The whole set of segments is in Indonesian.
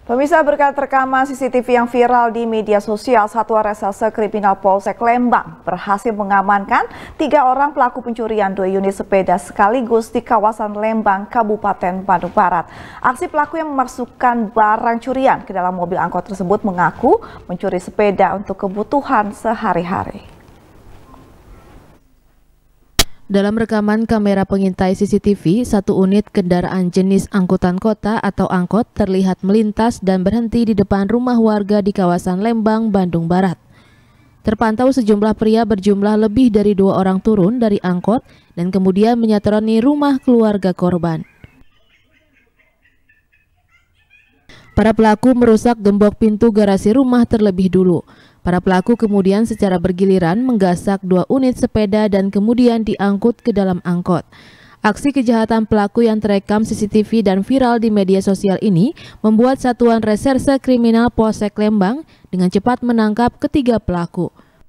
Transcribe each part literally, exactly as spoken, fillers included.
Pemirsa, berkat rekaman C C T V yang viral di media sosial, Satuan Reserse Kriminal Polsek Lembang berhasil mengamankan tiga orang pelaku pencurian dua unit sepeda sekaligus di kawasan Lembang, Kabupaten Bandung Barat. Aksi pelaku yang memasukkan barang curian ke dalam mobil angkot tersebut mengaku mencuri sepeda untuk kebutuhan sehari-hari. Dalam rekaman kamera pengintai C C T V, satu unit kendaraan jenis angkutan kota atau angkot terlihat melintas dan berhenti di depan rumah warga di kawasan Lembang, Bandung Barat. Terpantau sejumlah pria berjumlah lebih dari dua orang turun dari angkot dan kemudian menyatroni rumah keluarga korban. Para pelaku merusak gembok pintu garasi rumah terlebih dulu. Para pelaku kemudian secara bergiliran menggasak dua unit sepeda dan kemudian diangkut ke dalam angkot. Aksi kejahatan pelaku yang terekam C C T V dan viral di media sosial ini membuat Satuan Reserse Kriminal Polsek Lembang dengan cepat menangkap ketiga pelaku.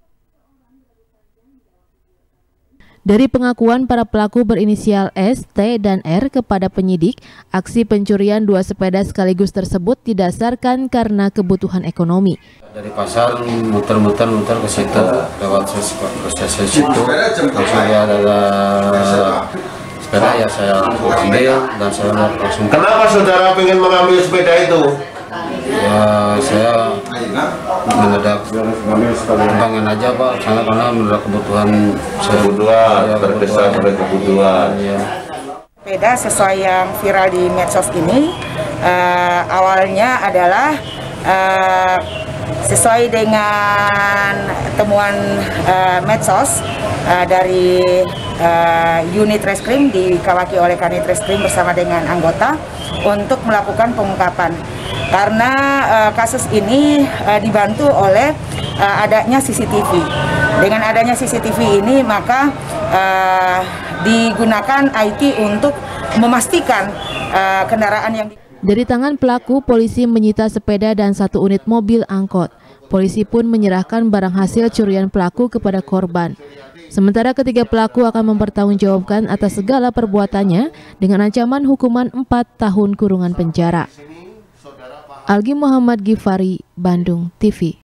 Dari pengakuan para pelaku berinisial S, T, dan R kepada penyidik, aksi pencurian dua sepeda sekaligus tersebut didasarkan karena kebutuhan ekonomi. Dari pasar muter-muter muter ke situ, lewat proses situ, langsung ya ada sepeda ya saya ambil dan saya langsung. Kenapa saudara ingin mengambil sepeda itu? Ya saya mendadak kembangan aja Pak, karena karena mendadak kebutuhan saya kebutuhan ya, terdesak oleh kebutuhan. Ya. Sepeda sesuai yang viral di medsos ini uh, awalnya adalah uh, sesuai dengan temuan uh, medsos uh, dari uh, unit reskrim dikawaki oleh Kanit Reskrim bersama dengan anggota untuk melakukan pengungkapan. Karena uh, kasus ini uh, dibantu oleh uh, adanya C C T V. Dengan adanya C C T V ini maka uh, digunakan I T untuk memastikan uh, kendaraan yang Dari tangan pelaku, polisi menyita sepeda dan satu unit mobil angkot. Polisi pun menyerahkan barang hasil curian pelaku kepada korban. Sementara ketiga pelaku akan mempertanggungjawabkan atas segala perbuatannya dengan ancaman hukuman empat tahun kurungan penjara. Algi Muhammad Gifari, Bandung T V.